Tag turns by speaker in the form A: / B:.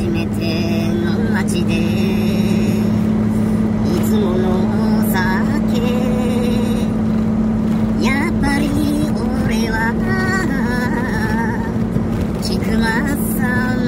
A: 初めての街でいつもの酒やっぱり俺は菊松さん